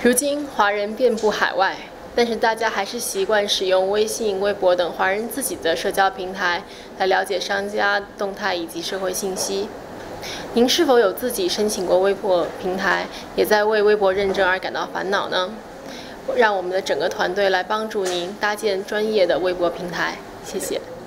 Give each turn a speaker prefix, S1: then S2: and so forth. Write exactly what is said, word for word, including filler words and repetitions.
S1: 如今，华人遍布海外，但是大家还是习惯使用微信、微博等华人自己的社交平台来了解商家动态以及社会信息。您是否有自己申请过微博平台，也在为微博认证而感到烦恼呢？让我们的整个团队来帮助您搭建专业的微博平台。谢谢。